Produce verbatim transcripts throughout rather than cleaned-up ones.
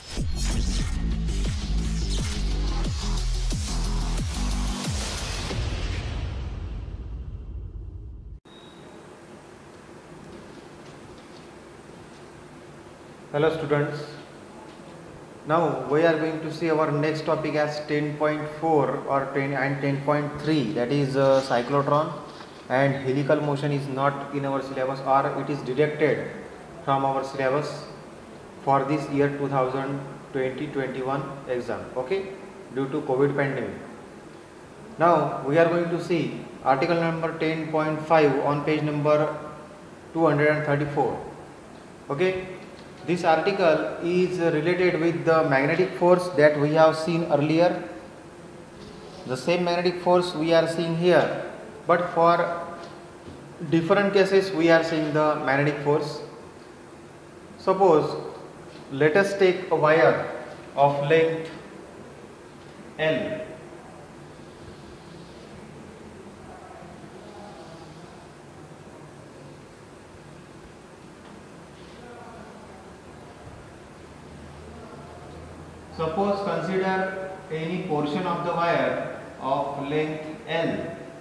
Hello students, now we are going to see our next topic as ten point four or ten and ten point three, that is uh, cyclotron and helical motion is not in our syllabus, or it is deducted from our syllabus for this year twenty twenty to twenty-one exam, okay, due to COVID pandemic. Now we are going to see article number ten point five on page number two hundred thirty-four, okay. This article is related with the magnetic force that we have seen earlier. The same magnetic force we are seeing here, but for different cases we are seeing the magnetic force. Suppose let us take a wire of length L. Suppose consider any portion of the wire of length L.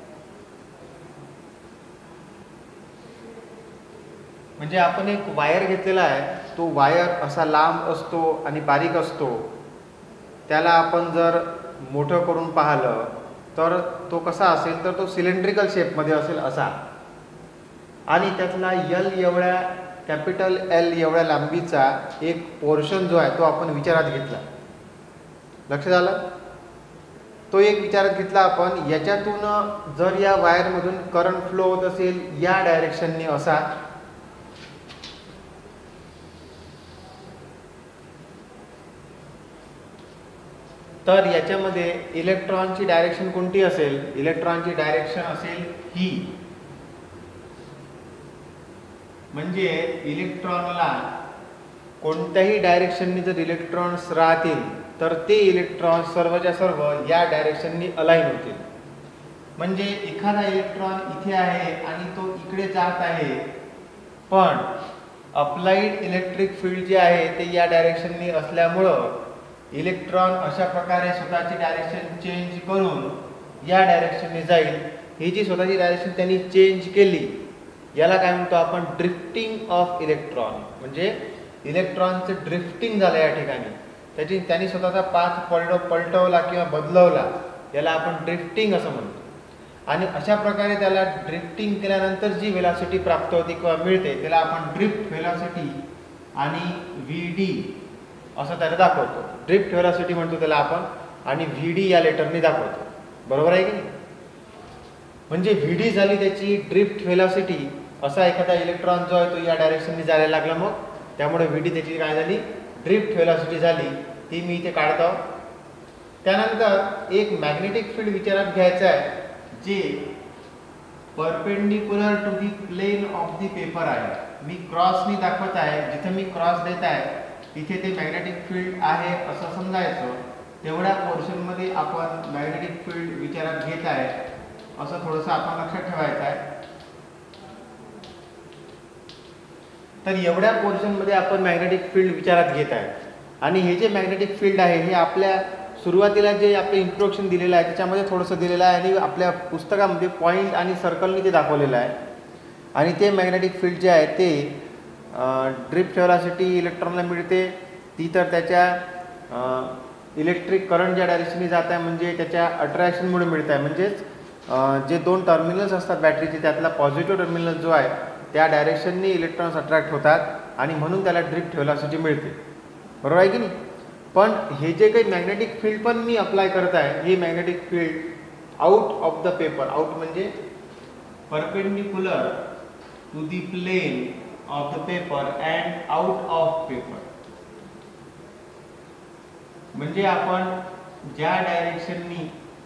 म्हणजे आपण एक wire घेतलेला आहे, तो wire असा लांब असतो आणि बारीक असतो. त्याला आपण जर मोठं करून पाहिलं तर तो कसा असेल, तर तो सिलेंड्रिकल शेप मध्ये असेल असा, आणि त्यातला L एवढ्या कॅपिटल L एवढ्या लांबीचा एक पोर्शन जो आहे तो आपण विचारात घेतला. लक्षात आलं? तो एक विचारात घेतला आपण. याच्यातून जर या वायर मधून करंट फ्लो होत असेल या डायरेक्शनने असा, तर याच्यामध्ये इलेक्ट्रॉनची डायरेक्शन कोणती असेल? इलेक्ट्रॉनची डायरेक्शन असेल ही. म्हणजे इलेक्ट्रॉनला कोणत्याही डायरेक्शनने जर इलेक्ट्रॉन्स राहतील तर ते इलेक्ट्रॉन सर्वच्या सर्व या डायरेक्शननी अलाइन होतील. म्हणजे एखादा इलेक्ट्रॉन इथे आहे आणि तो इकडे जात आहे, पण अप्लाइड इलेक्ट्रिक फील्ड जे आहे ते या डायरेक्शननी असल्यामुळं इलेक्ट्रॉन अशा प्रकारे स्वतःची डायरेक्शन चेंज करून या डायरेक्शनने जाईल. ही जी स्वतःची डायरेक्शन त्यांनी चेंज केली याला काय म्हणतो आपण? Drifting of electron. म्हणजे इलेक्ट्रॉनचं ड्रिफ्टिंग झालं या ठिकाणी, त्याची त्यांनी स्वतःचा पाथ पलट पलटवला किंवा बदलवला, याला आपण ड्रिफ्टिंग असं म्हणतो. आणि अशा प्रकारे त्याला ड्रिफ्टिंग केल्यानंतर जी वेलॉसिटी प्राप्त होते किंवा मिळते त्याला आपण ड्रिफ्ट वेलॉसिटी आणि व्ही डी असं त्याला दाखवतो. ड्रिफ्ट वेलॉसिटी म्हणतो त्याला आपण, आणि व्ही डी या लेटरने दाखवतो. बरोबर आहे की नाही? म्हणजे व्ही डी झाली त्याची ड्रिफ्ट वेलॉसिटी. असा एखादा इलेक्ट्रॉन जो आहे तो या डायरेक्शनने जायला लागला, मग त्यामुळे व्ही डी त्याची काय झाली? ड्रिफ्ट वेलॉसिटी झाली. ती मी इथे काढतो. त्यानंतर एक मॅग्नेटिक फील्ड विचारात घ्यायचं आहे जे perpendicular to the plane of the paper आहे. मी क्रॉसनी दाखवत आहे, जिथे मी क्रॉस देत आहे तिथे ते मॅग्नेटिक फील्ड आहे असं समजायचं. तेवढ्या पोर्शन मध्ये आपण मॅग्नेटिक फील्ड विचारात घेत आहे असं थोडंसं आपण लक्षात ठेवायचं आहे. तर एवढ्या पोर्शन मध्ये आपण मॅग्नेटिक फील्ड विचारात घेत आहे, आणि हे जे मॅग्नेटिक फील्ड आहे हे आपल्या सुरुवातीला जे आपलं इंट्रोडक्शन दिलेलं आहे त्याच्यामध्ये थोडंसं दिलेलं आहे, आणि आपल्या पुस्तकामध्ये पॉईंट आणि सर्कलने ते दाखवलेलं आहे. आणि ते मॅग्नेटिक फील्ड जे आहे ते ड्रिफ्ट वेलॉसिटी इलेक्ट्रॉनला मिळते. ती तर त्याच्या इलेक्ट्रिक करंट ज्या डायरेक्शनने जात आहे म्हणजे त्याच्या अट्रॅक्शनमुळे मिळत आहे. म्हणजेच जे दोन टर्मिनल्स असतात बॅटरीचे त्यातला पॉझिटिव्ह टर्मिनल जो आहे त्या डायरेक्शनने इलेक्ट्रॉन्स अट्रॅक्ट होतात, आणि म्हणून त्याला ड्रिफ्ट वेलॉसिटी मिळते. बरोबर आहे की नाही? पण हे जे काही मॅग्नेटिक फील्ड पण मी अप्लाय करत आहे, हे magnetic field out of the paper. Out म्हणजे perpendicular to the plane of the paper and out of paper. म्हणजे आपण ज्या डायरेक्शननी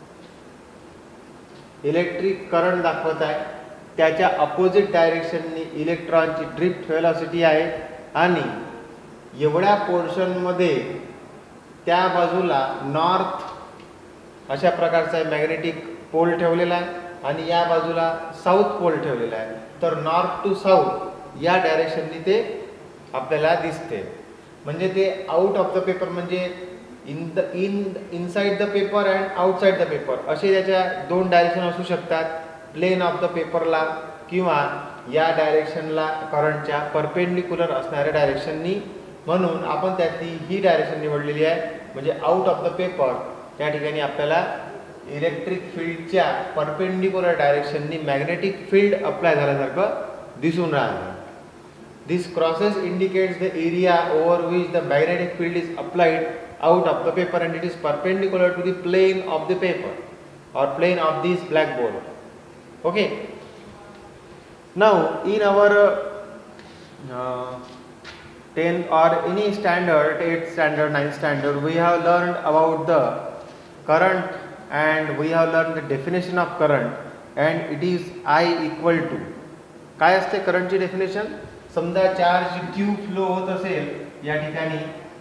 इलेक्ट्रिक करंट दाखवत आहे त्याच्या अपोजिट डायरेक्शननी इलेक्ट्रॉनची ड्रिफ्ट वेलॉसिटी आहे, आणि एवढ्या पोर्शनमध्ये त्या बाजूला नॉर्थ अशा प्रकारचा मॅग्नेटिक पोल ठेवलेला आहे, आणि या बाजूला साऊथ पोल ठेवलेला आहे. तर नॉर्थ टू साऊथ या डायरेक्शननी ते आपल्याला दिसते. म्हणजे ते आउट ऑफ द पेपर म्हणजे in the in inside the paper and outside the paper असे त्याच्या दोन डायरेक्शन असू शकतात. प्लेन ऑफ द पेपरला किंवा या डायरेक्शनला करंटच्या परपेंडिक्युलर असणाऱ्या डायरेक्शननी. म्हणून आपण त्यातली ही डायरेक्शन निवडलेली आहे म्हणजे आउट ऑफ द पेपर. त्या ठिकाणी आपल्याला इलेक्ट्रिक फील्डच्या परपेंडिक्युलर डायरेक्शननी मॅग्नेटिक फील्ड अप्लाय झाल्यासारखं दिसून राहिलं. This crosses indicates the area over which the magnetic field is applied out of the paper and it is perpendicular to the plane of the paper or plane of this blackboard. Okay. Now in our uh, ten or any standard, eighth standard, ninth standard, we have learned about the current and we have learned the definition of current and it is I equal to. काय असते करंटची definition? समजा charge Q flow होत असेल या ठिकाणी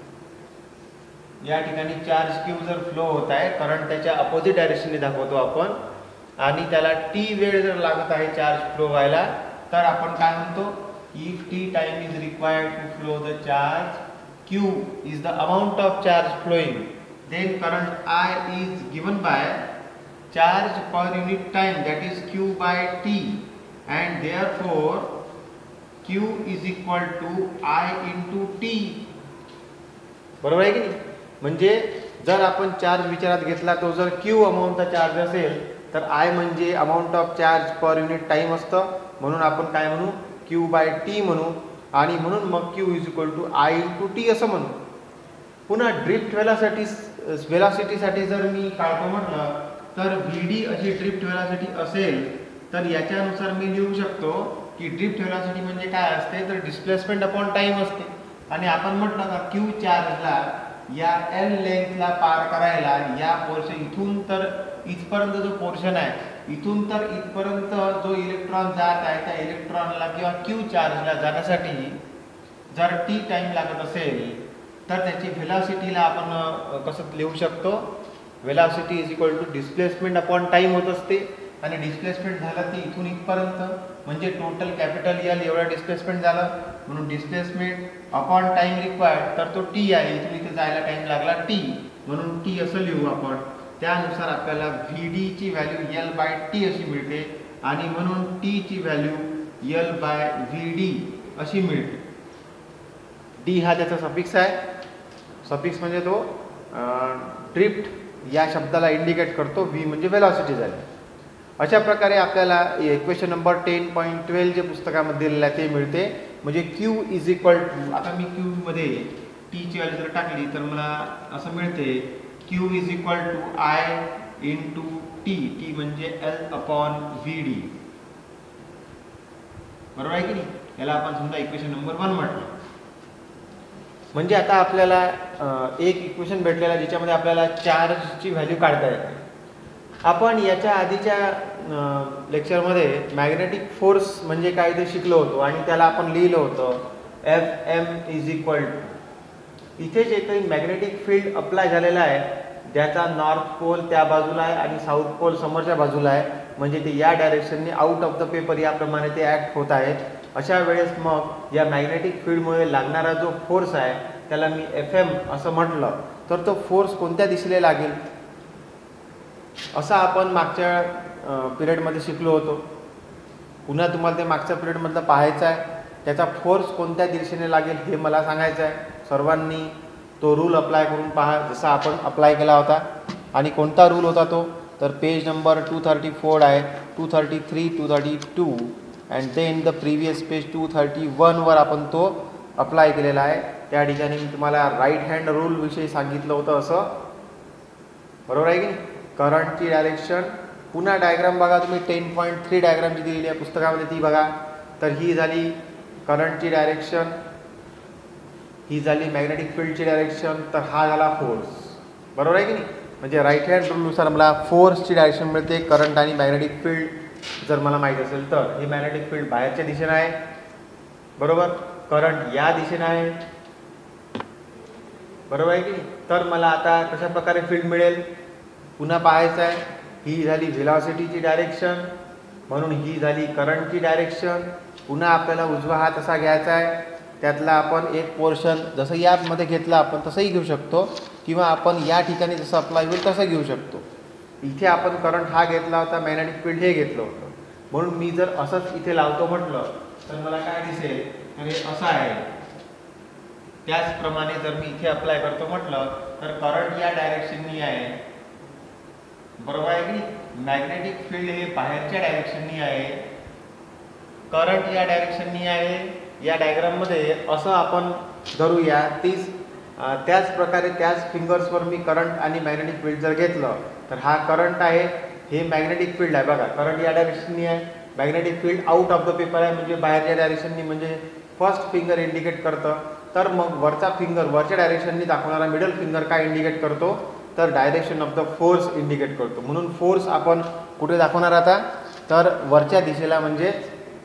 या ठिकाणी चार्ज क्यू जर फ्लो होत आहे, करंट त्याच्या अपोजिट डायरेक्शनने दाखवतो आपण आणि त्याला टी वेळ जर लागत आहे चार्ज फ्लो व्हायला तर आपण काय म्हणतो? If T time is required to flow the charge Q is the amount of charge flowing then current I is given by charge per unit time that is Q by T and therefore Q is equal to I into T. बरोबर आहे की नाही? म्हणजे जर आपण charge विचारात घेतला तो जर Q अमाऊंटचा चार्ज असेल तर I म्हणजे amount of charge per unit time असतं. म्हणून आपण काय म्हणू? Q बाय टी म्हणू आणि म्हणून मग Q is equal to I into T असं म्हणू. पुन्हा ड्रिफ्ट वेलासाठी वेलॉसिटीसाठी जर मी काढतो म्हटलं तर व्ही डी अशी ड्रिफ्ट वेलॉसिटी असेल तर याच्यानुसार मी लिहू शकतो की ड्रिफ्ट वेलॉसिटी म्हणजे काय असते तर डिस्प्लेसमेंट अपॉन टाइम असते. आणि आपण म्हटलं का क्यू चार्जला या एल लेंथला पार करायला या पोर्शन इथून तर इथपर्यंत जो पोर्शन आहे इथून तर इथपर्यंत जो इलेक्ट्रॉन जात आहे त्या इलेक्ट्रॉनला किंवा क्यू चार्जला जाण्यासाठी जर टी टाइम लागत असेल तर त्याची व्हेलॉसिटीला आपण कसं लिहू शकतो? Velocity is equal to displacement upon time होत असते आणि डिस्प्लेसमेंट झालं ती इथून इथपर्यंत म्हणजे टोटल कॅपिटल एल एवढं डिस्प्लेसमेंट झालं. म्हणून डिस्प्लेसमेंट अपॉन टाइम रिक्वायर्ड तर तो टी आहे, इथून इथे जायला टाइम लागला टी म्हणून टी असं लिहू आपण. त्यानुसार आपल्याला व्ही डी ची व्हॅल्यू एल बाय टी अशी मिळते आणि म्हणून टी ची value L by V D अशी मिळते. डी हा त्याचा सफिक्स आहे. सफिक्स म्हणजे तो ड्रिफ्ट या शब्दाला इंडिकेट करतो. व्ही म्हणजे वेलॉसिटी झाली. अशा प्रकारे आपल्याला equation number ten point twelve जे पुस्तकामध्ये दिलेलं आहे ते मिळते. म्हणजे क्यू इज इक्वल टू आता मी क्यू मध्ये टीची व्हॅल्यू जर टाकली तर मला असं मिळते Q is equal to I into T. T म्हणजे एल अपॉन व्ही डी. बरोबर आहे की नाही? याला आपण समजा इक्वेशन नंबर वन म्हटलं. म्हणजे आता आपल्याला एक इक्वेशन भेटलेला ज्याच्यामध्ये आपल्याला चार्जची व्हॅल्यू काढता येते. आपण याच्या आधीच्या लेक्चरमध्ये मॅग्नेटिक फोर्स म्हणजे काय ते शिकलो होतो आणि त्याला आपण लिहिलं होतं F M is equal to. इथे जे काही मॅग्नेटिक फील्ड अप्लाय झालेला आहे ज्याचा नॉर्थ पोल त्या बाजूला आहे आणि साऊथ पोल समोरच्या बाजूला आहे म्हणजे ते या डायरेक्शनने आउट ऑफ द पेपर याप्रमाणे ते ॲक्ट होत आहेत. अशा वेळेस मग या मॅग्नेटिक फील्डमुळे लागणारा जो फोर्स आहे त्याला मी एफ एम असं म्हटलं तर तो फोर्स कोणत्या दिशेला लागेल असं आपण मागच्या पिरियडमध्ये शिकलो होतो. पुन्हा तुम्हाला ते मागच्या पिरियडमधलं पाहायचं आहे. त्याचा फोर्स कोणत्या दिशेने लागेल हे मला सांगायचं आहे. सर्वांनी तो रूल अप्लाय करून पहा जसा आपण अप्लाय केला होता. आणि कोणता रूल होता तो तर page number two thirty four आहे, two thirty three two thirty two and then the previous page two thirty वनवर आपण तो अप्लाय केलेला आहे. त्या ठिकाणी मी तुम्हाला राईट हँड रूलविषयी सांगितलं होतं असं. बरोबर आहे की नाही? करंटची डायरेक्शन पुन्हा डायग्राम बघा तुम्ही टेन पॉईंट थ्री डायग्राम जी दिलेली आहे पुस्तकामध्ये ती बघा. तर ही झाली करंटची डायरेक्शन, ही झाली मॅग्नेटिक फील्डची डायरेक्शन, तर हा झाला फोर्स. बरोबर आहे की नाही? म्हणजे राईट हँड रूलनुसार मला फोर्सची डायरेक्शन मिळते. करंट आणि मॅग्नेटिक फील्ड जर मला माहीत असेल तर ही मॅग्नेटिक फील्ड बाहेरच्या दिशेने आहे. बरोबर. करंट या दिशेने आहे. बरोबर आहे की नाही? तर मला आता कशा प्रकारे फील्ड मिळेल पुन्हा पाहायचं आहे. ही झाली व्हेलॉसिटीची डायरेक्शन म्हणून ही झाली करंटची डायरेक्शन. पुन्हा आपल्याला उजवा हात असा घ्यायचा आहे त्यातला आपण एक पोर्शन जसं यामध्ये घेतला आपण तसंही घेऊ शकतो, किंवा आपण या ठिकाणी जसं अप्लाय होईल तसं घेऊ शकतो. इथे आपण करंट हा घेतला होता, मॅग्नेटिक फील्ड हे घेतलं होतं, म्हणून मी जर असंच इथे लावतो म्हटलं तर मला काय दिसेल, तर हे असं आहे. त्याचप्रमाणे जर मी इथे अप्लाय करतो म्हटलं तर करंट या डायरेक्शननी आहे, बरोबर आहे की. मॅग्नेटिक फील्ड हे बाहेरच्या डायरेक्शननी आहे, करंट या डायरेक्शननी आहे. या डायग्राममध्ये असं आपण धरूया. तीच त्याच प्रकारे त्याच फिंगर्सवर मी करंट आणि मॅग्नेटिक फील्ड जर घेतलं तर हा करंट आहे, हे मॅग्नेटिक फील्ड आहे. बघा करंट या डायरेक्शननी आहे, magnetic field out of the paper आहे म्हणजे बाहेरच्या डायरेक्शननी, म्हणजे फर्स्ट फिंगर इंडिकेट करतं. तर मग वरचा फिंगर वरच्या डायरेक्शननी दाखवणारा मिडल फिंगर काय इंडिकेट करतो, तर direction of the force indicate करतो. म्हणून फोर्स आपण कुठे दाखवणार आता, तर वरच्या दिशेला, म्हणजे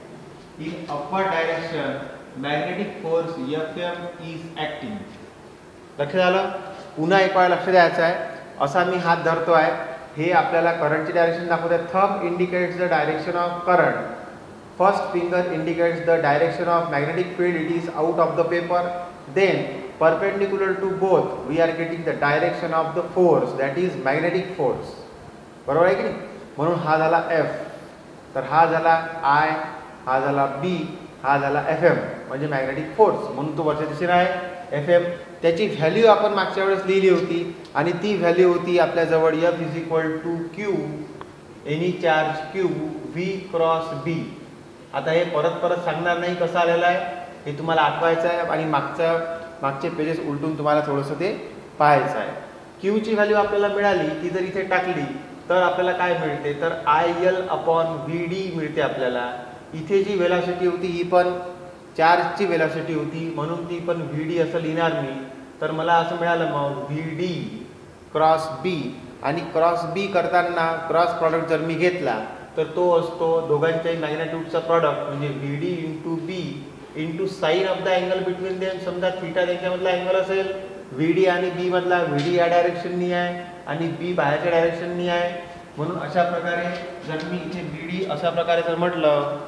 in upward direction magnetic force F M is acting. लक्षात आलं. पुन्हा एक वेळा लक्ष द्यायचं आहे. असा मी हात धरतो आहे, हे आपल्याला करंटची डायरेक्शन दाखवत आहे. Thumb indicates the direction of current, first finger indicates the direction of magnetic field, it is out of the paper. Then perpendicular to both we are getting the direction of the force, that is magnetic force. बरोबर आहे की नाही. म्हणून हा झाला F, तर हा झाला I, हा झाला B, हा झाला एफ एम, म्हणजे मॅग्नेटिक फोर्स. म्हणून तो वरच्या दिशेला आहे एफ एम. त्याची व्हॅल्यू आपण मागच्या वेळेस लिहिली होती, आणि ती व्हॅल्यू होती आपल्याजवळ F is equal to Q any charge Q V cross B. आता हे परत परत सांगणार नाही कसं आलेलं आहे, हे तुम्हाला आठवायचं आहे, आणि मागच्या मागचे पेजेस उलटून तुम्हाला थोडंसं ते पाहायचं आहे. क्यूची व्हॅल्यू आपल्याला मिळाली, ती जर इथे टाकली तर आपल्याला काय मिळते, तर I L upon V D मिळते आपल्याला. इथे जी वेलॉसिटी होती ही पण चार्जची वेलॉसिटी होती, म्हणून ती पण व्ही डी असं लिहिणार मी. तर मला असं मिळालं मग व्ही डी क्रॉस बी, आणि क्रॉस बी करताना क्रॉस प्रॉडक्ट जर मी घेतला तर तो असतो दोघांच्याही मॅग्नेट्यूडचा प्रॉडक्ट, म्हणजे V D into B into sine of the angle between them. समजा थीटा त्यांच्यामधला अँगल असेल, व्ही डी आणि बी मधला, व्ही डी या डायरेक्शननी आहे आणि बी बाहेरच्या डायरेक्शननी आहे. म्हणून अशा प्रकारे जर मी इथे व्ही डी अशा प्रकारे जर म्हटलं,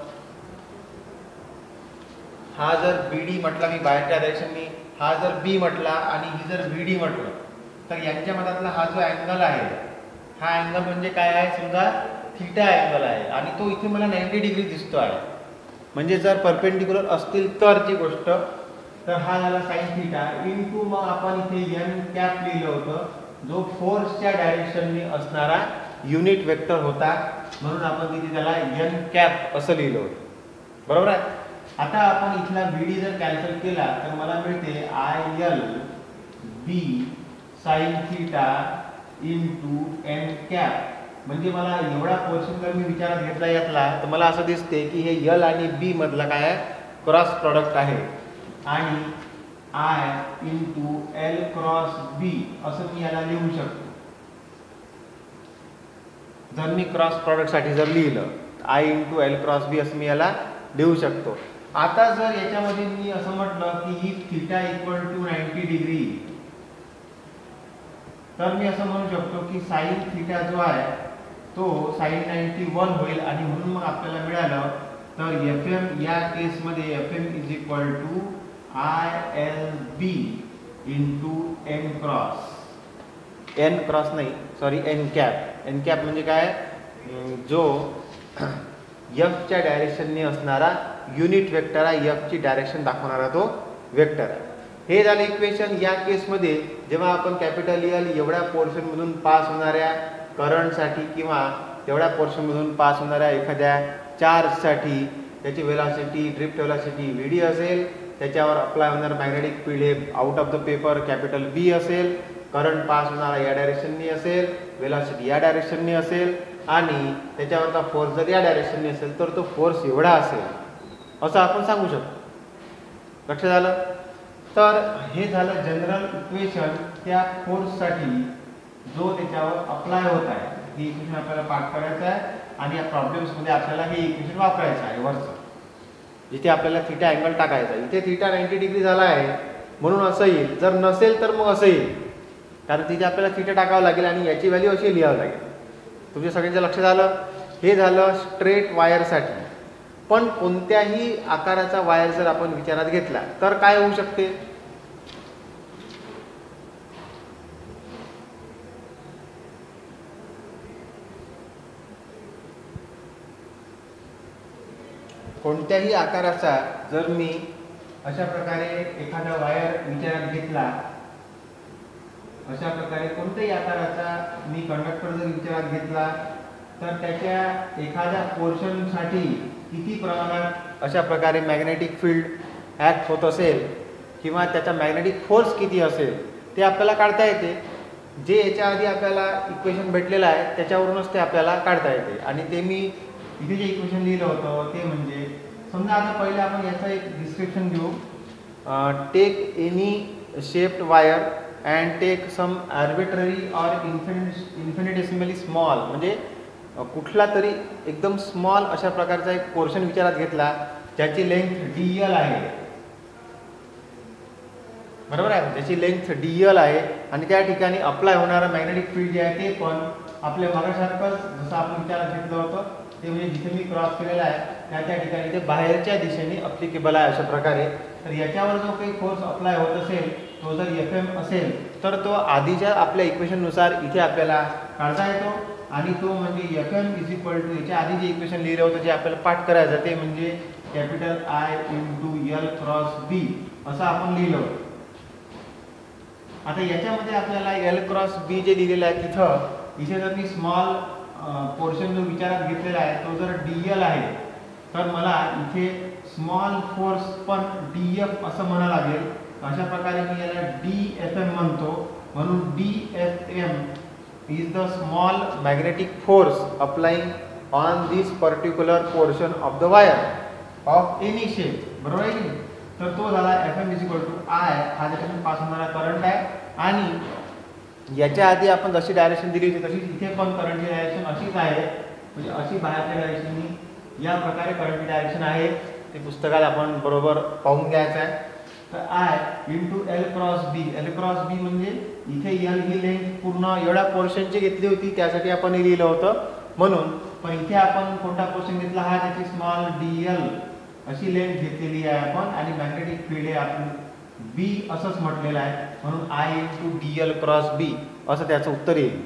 हा जर बी डी म्हटला मी बाहेरच्या डायरेक्शननी, हा जर बी म्हटला आणि ही जर व्ही डी म्हटलं, तर यांच्या मधातला हा जो अँगल आहे, हा अँगल म्हणजे काय आहे, समजा थीटा अँगल आहे, आणि तो इथे मला नाईंटी डिग्री दिसतो आहे. म्हणजे जर परपेंडिक्युलर असतील तरची गोष्ट, तर हा झाला साइन थीटा इंटू मग आपण इथे एन कॅप लिहिलं होतं, जो फोर्सच्या डायरेक्शननी असणारा युनिट वेक्टर होता, म्हणून आपण तिथे त्याला एन कॅप असं लिहिलं होतं. बरोबर आहे. आता आपण इथला व्ही डी जर कॅन्सल केला तर मला मिळते I L B sine theta into N cap. म्हणजे मला एवढा पोर्शन जर मी विचारात घेतला यातला, तर मला असं दिसते की हे यल आणि बी मधला काय आहे, क्रॉस प्रॉडक्ट आहे, आणि I into L cross B असं मी याला लिहू शकतो. जर मी क्रॉस प्रॉडक्ट साठी जर लिहिलं I into L cross B असं मी याला लिहू शकतो. आता जर याच्यामध्ये मी असं म्हटलं की ही theta equal to ninety degree, तर मी असं म्हणू शकतो की साइन थीटा जो आहे तो साइन नाईंटी वन होईल, आणि म्हणून मग आपल्याला मिळालं तर एफ एम या केसमध्ये F M is equal to I L B into N cross, N cross नाही sorry N cap. N cap म्हणजे काय, जो एफच्या डायरेक्शनने असणारा युनिट वेक्टर आहे, एफची डायरेक्शन दाखवणारा तो वेक्टर आहे. हे झालं इक्वेशन. या केसमध्ये जेव्हा आपण कॅपिटल एल एवढ्या पोर्शनमधून पास होणाऱ्या करंटसाठी किंवा तेवढ्या पोर्शनमधून पास होणाऱ्या एखाद्या चार्जसाठी त्याची velocity, drift velocity V D असेल, त्याच्यावर अप्लाय होणारं मॅग्नेटिक फील्ड हे out of the paper capital B असेल, करंट पास होणारा या डायरेक्शननी असेल, वेलॉसिटी या डायरेक्शननी असेल, आणि त्याच्यावरचा फोर्स जर या डायरेक्शननी असेल तर तो फोर्स एवढा असेल असं आपण सांगू शकतो. लक्षात आलं. तर हे झालं जनरल इक्वेशन त्या फोर्ससाठी जो त्याच्यावर अप्लाय होत आहे. ही इक्वेशन आपल्याला पाठ करायचं आहे, आणि या प्रॉब्लेम्समध्ये आपल्याला हे इक्वेशन वापरायचं आहे वरचं, जिथे आपल्याला थीटा अँगल टाकायचा आहे. इथे थीटा नाईंटी डिग्री झाला आहे म्हणून असं येईल, जर नसेल तर मग असं येईल, कारण तिथे आपल्याला थीटा टाकावं लागेल आणि याची व्हॅल्यू अशी लिहावं लागेल. तुमच्या सगळ्यांच्या लक्षात आलं. हे झालं स्ट्रेट वायरसाठी. पण कोणत्याही आकाराचा वायर जर आपण विचारात घेतला तर काय होऊ शकते? कोणत्याही आकाराचा जर मी अशा प्रकारे एखादा वायर विचारात घेतला, अशा प्रकारे कोणत्याही आकाराचा मी कंडक्टर जर विचारात घेतला तर त्याच्या एखाद्या पोर्शनसाठी किती प्रमाणात अशा प्रकारे मॅग्नेटिक फील्ड ॲक्ट होत असेल किंवा त्याचा मॅग्नेटिक फोर्स किती असेल ते आपल्याला काढता येते. जे याच्या आधी आपल्याला इक्वेशन भेटलेलं आहे त्याच्यावरूनच ते आपल्याला काढता येते. आणि ते मी इथे जे इक्वेशन लिहिलं होतं ते म्हणजे, समजा आता पहिले आपण याचं एक डिस्क्रिप्शन देऊ. Take any shaped wire and take some arbitrary or infinite infinitesimally small, म्हणजे कुठला तरी एकदम स्मॉल अशा प्रकारचा एक पोर्शन विचारात घेतला ज्याची लेंथ डी एल आहे, बरोबर आहे, ज्याची लेंथ डी एल आहे आणि त्या ठिकाणी अप्लाय होणारं मॅग्नेटिक फील्ड जे आहे ते पण आपल्या मागासारखंच जसं आपण विचारात घेतलं होतं ते म्हणजे जिथे मी क्रॉस केलेला आहे त्या त्या ठिकाणी ते बाहेरच्या दिशेने अप्लिकेबल आहे अशा प्रकारे. तर याच्यावर जो काही फोर्स अप्लाय होत असेल तो जर एफ एम असेल तर तो आधीच्या आपल्या इक्वेशननुसार इथे आपल्याला काढता येतो. आणि तो म्हणजे F M is equal to, याच्या आधी जे इक्वेशन लिहिलं होतं जे आपल्याला पाठ करायचं ते म्हणजे capital I into L cross B असं आपण लिहिलं होतं. आता याच्यामध्ये आपल्याला एल क्रॉस बी जे लिहिलेलं आहे तिथं इथे जर मी स्मॉल पोर्शन जो विचारात घेतलेला आहे तो जर डी एल आहे तर मला इथे स्मॉल फोर्स पण डी एफ असं म्हणा लागेल. अशा प्रकारे मी याला डी एफ एम म्हणतो. म्हणून D F M is the small magnetic force applying on this particular portion of the wire of any shape, बरोबर आहे की. तर तो झाला F M is equal to I, हा त्याच्यातून पास होणारा करंट आहे. आणि याच्या आधी आपण जशी डायरेक्शन दिली होती तशीच इथे पण करंटची डायरेक्शन अशीच आहे, म्हणजे अशी बाहेरच्या डायरेक्शननी या प्रकारे करंटची डायरेक्शन आहे. ते पुस्तकात आपण बरोबर पाहून घ्यायचं आहे. तर I into L cross B, L cross B म्हणजे इथे एल ही लेंथ पूर्ण एवढ्या पोर्शनची घेतली होती त्यासाठी आपण हे लिहिलं होतं म्हणून. पण इथे आपण कोणता पोर्शन घेतला, हा त्याची स्मॉल डी एल अशी लेंथ घेतलेली आहे आपण. आणि मॅग्नेटिक फील्ड हे आपण बी असंच म्हटलेलं आहे म्हणून I into D L cross B असं त्याचं उत्तर येईल,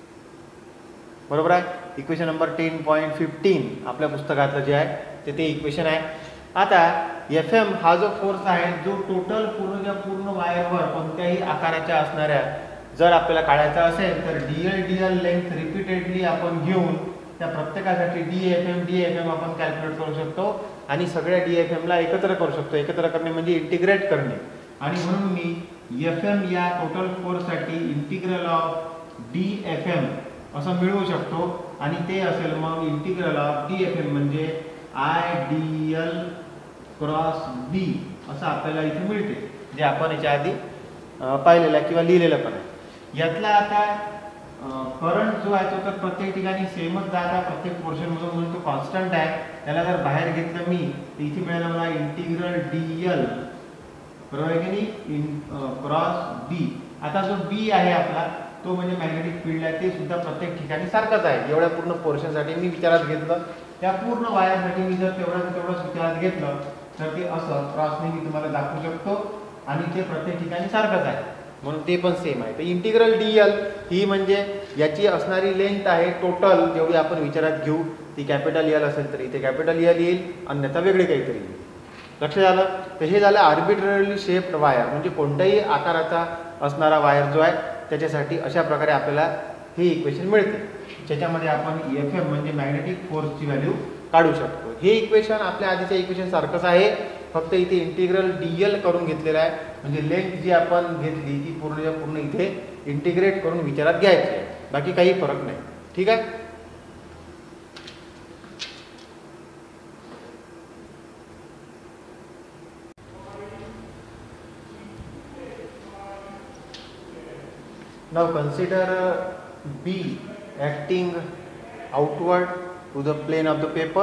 बरोबर आहे. Equation number ten point fifteen आपल्या पुस्तकातलं जे आहे ते ते इक्वेशन आहे. आता एफ एम हा जो फोर्स आहे जो टोटल पूर्णच्या पूर्ण वायरवर कोणत्याही आकाराच्या असणाऱ्या जर आपल्याला काढायचा असेल तर D L D L length repeatedly आपण घेऊन त्या प्रत्येकासाठी D F M D F M आपण कॅल्क्युलेट करू शकतो आणि सगळ्या डी एफ एमला एकत्र करू शकतो. एकत्र करणे म्हणजे इंटिग्रेट करणे. आणि म्हणून मी एफ एम या टोटल फोर्ससाठी integral of D F M असं मिळवू शकतो. आणि ते असेल मग integral of D F M म्हणजे I D L cross B असं आपल्याला इथे मिळते, जे आपण याच्या आधी पाहिलेलं किंवा लिहिलेलं पण आहे. यातला आता करंट जो आहे तो तर प्रत्येक ठिकाणी सेमच जात आहे प्रत्येक पोर्शनमधून, म्हणून तो कॉन्स्टंट आहे. त्याला जर बाहेर घेतलं मी तर इथे मिळालं मला इंटिग्रल डी एल, बरोबर आहे की नाही, इन क्रॉस बी. आता जो बी आहे आपला तो म्हणजे मॅग्नेटिक फील्ड आहे, ते सुद्धा प्रत्येक ठिकाणी सारखंच आहे. एवढ्या पूर्ण पोर्शनसाठी मी विचारात घेतलं, त्या पूर्ण वायरसाठी मी जर तेवढं तेवढंच विचारात घेतलं तर ते असं क्रॉसने मी तुम्हाला दाखवू शकतो आणि ते प्रत्येक ठिकाणी सारखंच आहे म्हणून ते पण सेम आहे. तर इंटिग्रल डी एल ही म्हणजे याची असणारी लेंथ आहे टोटल जेवढी आपण विचारात घेऊ ती कॅपिटल एल असेल तर इथे कॅपिटल एल येईल, अन्यथा वेगळे काहीतरी येईल. लक्ष झालं. तर हे झालं आर्बिट्ररीली शेप्ड वायर, म्हणजे कोणत्याही आकाराचा असणारा वायर जो आहे त्याच्यासाठी अशा प्रकारे आपल्याला हे इक्वेशन मिळते, ज्याच्यामध्ये आपण एफ एम म्हणजे मॅग्नेटिक फोर्सची व्हॅल्यू काढू शकतो. हे इक्वेशन आपल्या आधीच्या इक्वेशन सारखंच आहे, फक्त इथे इंटिग्रल डी एल करून घेतलेलं आहे. म्हणजे लेंथ जी आपण घेतली ती पूर्ण पूर्ण इथे इंटिग्रेट करून विचारात घ्यायची आहे, बाकी काही फरक नाही. ठीक आहे. Now consider B acting outward to the plane of the paper.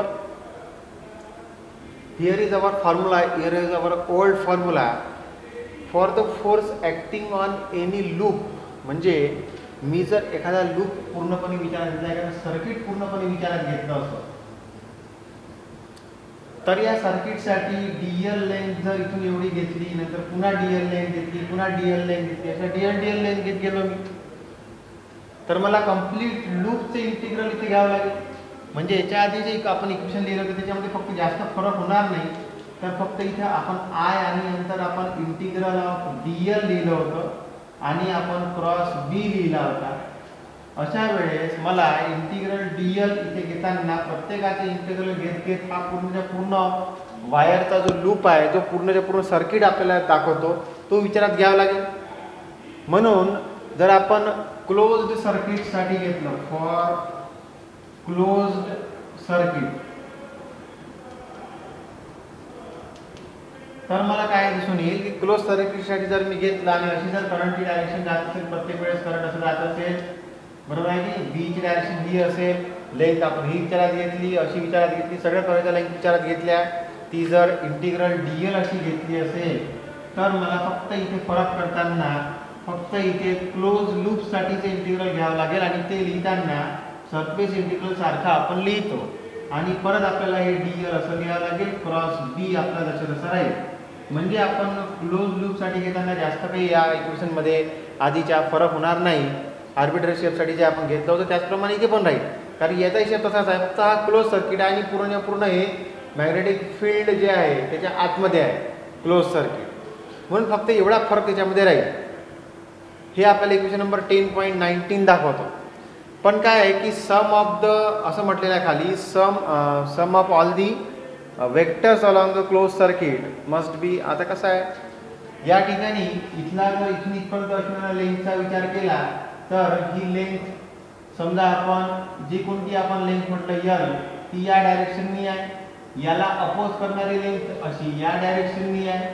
Here is our formula, here is our old formula for the force acting on any loop. म्हणजे मी जर एखादा लूप पूर्णपणे विचारात घेतला, एखादा सर्किट पूर्णपणे विचारात घेतलं असं तर या सर्किटसाठी डी एल लेंथ जर इथून एवढी घेतली, नंतर पुन्हा डी एल लेंथ घेतली, पुन्हा डी एल लेंथ घेतली, अशा D L D L length घेत गेलो मी, तर मला कंप्लीट लूपचे इंटिग्रल इथे घ्यावं लागेल. म्हणजे याच्या आधी जे आपण इक्वेशन लिहिलं होतं त्याच्यामध्ये फक्त जास्त फरक होणार नाही. तर फक्त इथे आपण आय आणि नंतर आपण इंटिग्रल ऑफ डी एल लिहिलं होतं आणि आपण क्रॉस बी लिहिला होता. अशा वेळेस मला इंटिग्रल डी एल इथे घेताना प्रत्येकाचे इंटिग्रल घेत घेत हा पूर्णच्या पूर्ण वायरचा जो लूप आहे, जो पूर्णच्या पूर्ण सर्किट आपल्याला दाखवतो, तो विचारात घ्यावा लागेल. म्हणून जर आपण क्लोज्ड सर्किटसाठी घेतलं, फॉर क्लोज्ड सर्किट, तर मला काय दिसून येईल की क्लोज सर्किटसाठी जर मी घेतलं आणि अशी जर करंटची डायरेक्शन जात असेल, प्रत्येक वेळेस करंट असं जात असेल, बरोबर आहे की बी ची डायरेक्शन ही असेल, लेंथ आपण ही विचारात घेतली, अशी विचारात घेतली, सगळ्या करंटच्या लेंथ विचारात घेतल्या, ती जर इंटिग्रल डी एल अशी घेतली असेल, तर मला फक्त इथे फरक करताना फक्त इथे क्लोज लूपसाठीचे इंटिग्रल घ्यावं लागेल आणि ते लिहिताना सरफेस इंटिग्रल सारखा आपण लिहितो आणि परत आपल्याला हे डी एल असं लिहावं लागेल, क्रॉस बी आपला जसं तसं राहील. म्हणजे आपण क्लोज लूपसाठी घेताना जास्त काही या इक्वेशनमध्ये आधीच्या फरक होणार नाही. आर्बिट्ररी शेपसाठी जे आपण घेतलं होतं त्याचप्रमाणे इथे पण राहील, कारण याचा हिशोब तसाच आहे, फक्त हा क्लोज सर्किट आहे आणि पूर्ण पूर्ण हे मॅग्नेटिक फील्ड जे आहे त्याच्या आतमध्ये आहे क्लोज सर्किट, म्हणून फक्त एवढा फरक त्याच्यामध्ये राहील. हे आपल्याला equation number ten point nineteen दाखवतो. पण काय आहे की सम ऑफ द असं म्हटलेलं आहे खाली, sum sum of all the vectors along the close circuit must be. आता कसं आहे या ठिकाणी इथला जर इथून इथपर्यंत असणाऱ्या लेंथचा विचार केला तर ही लेंथ समजा आपण जी कोणती आपण लेंथ म्हटलं यल, ती या डायरेक्शननी आहे, याला अपोज करणारी लेंथ अशी या डायरेक्शननी आहे,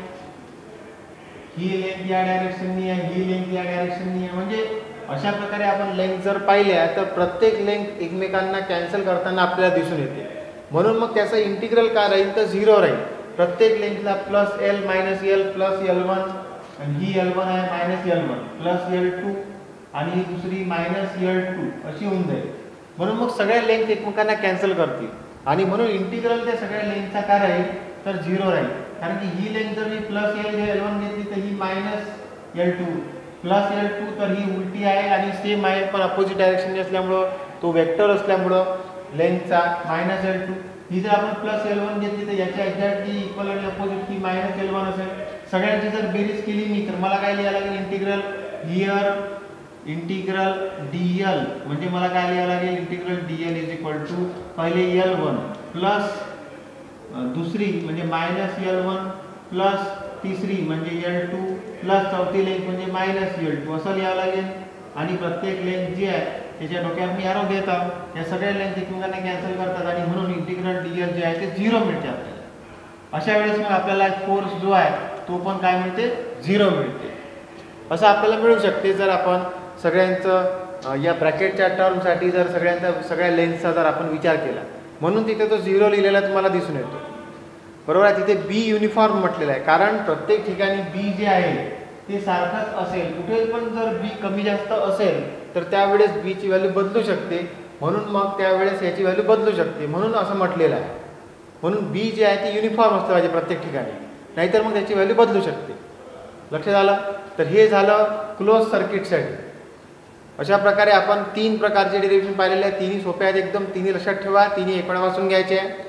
ही लेंथ या डायरेक्शननी आहे, ही लेंथ या डायरेक्शननी आहे. म्हणजे अशा प्रकारे आपण लेंथ जर पाहिल्या तर प्रत्येक लेंथ एकमेकांना कॅन्सल करताना आपल्याला दिसून येते. म्हणून मग त्याचं इंटिग्रल काय राहील तर झिरो राहील. प्रत्येक लेंथला plus L minus L plus L one, आणि ही एल वन आहे minus L one plus L two आणि ही दुसरी मायनस एल टू अशी होऊन जाईल. म्हणून मग सगळ्या लेंथ एकमेकांना कॅन्सल करतील आणि म्हणून इंटिग्रल त्या सगळ्या लेंथचा काय राहील तर झिरो राहील. कारण की ही लेंथ जर मी प्लस एल एल वन घेतली तर ही minus L two plus L two, तर ही उलटी आहे आणि सेम आहे पण अपोजिट डायरेक्शन असल्यामुळं तो वेक्टर असल्यामुळं लेंथचा मायनस एल टू. ही जर आपण प्लस एल वन घेतली तर याच्या एक्झॅक्टली इक्वल आणि अपोजिट ही मायनस एल वन असेल. सगळ्यांची जर बेरीज केली मी तर मला काय लिहायला लागेल integral here integral D L, म्हणजे मला काय लिहावं लागेल integral D L is equal to पहिले एल वन प्लस दुसरी म्हणजे मायनस एल वन प्लस तिसरी म्हणजे एल टू प्लस चौथी लेंथ म्हणजे मायनस एल टू असं लिहावं लागेल. आणि प्रत्येक लेंथ जी आहे त्याच्या डोक्यात मी एरो देत आहोत, या सगळ्या लेंथ एकमेकांना कॅन्सल करतात आणि म्हणून इंटिग्रल डी एल जे आहे ते झिरो मिळते आपल्याला. अशा वेळेस मग आपल्याला फोर्स जो आहे तो पण काय मिळते झिरो मिळते. असं आपल्याला मिळू शकते जर आपण सगळ्यांचं या ब्रॅकेटच्या टर्मसाठी जर सगळ्यांचा सगळ्या लेंथचा जर आपण विचार केला. म्हणून तिथे तो झिरो लिहिलेला तुम्हाला दिसून येतो, बरोबर आहे. तिथे बी युनिफॉर्म म्हटलेला आहे कारण प्रत्येक ठिकाणी बी जे आहे ते सारखंच असेल. कुठे पण जर बी कमी जास्त असेल तर त्यावेळेस बी ची व्हॅल्यू बदलू शकते, म्हणून मग त्यावेळेस याची व्हॅल्यू बदलू शकते, म्हणून असं म्हटलेलं आहे. म्हणून बी जे आहे ते युनिफॉर्म असलं पाहिजे प्रत्येक ठिकाणी, नाहीतर मग त्याची व्हॅल्यू बदलू शकते. लक्षात आलं. तर हे झालं क्लोज सर्किटसाठी. अशा प्रकारे आपण तीन प्रकारचे डेरिव्हेशन पाहिलेले आहेत. तिन्ही सोपे आहेत एकदम, तिन्ही लक्षात ठेवा, तिन्ही एकमेकांपासून घ्यायचे आहे.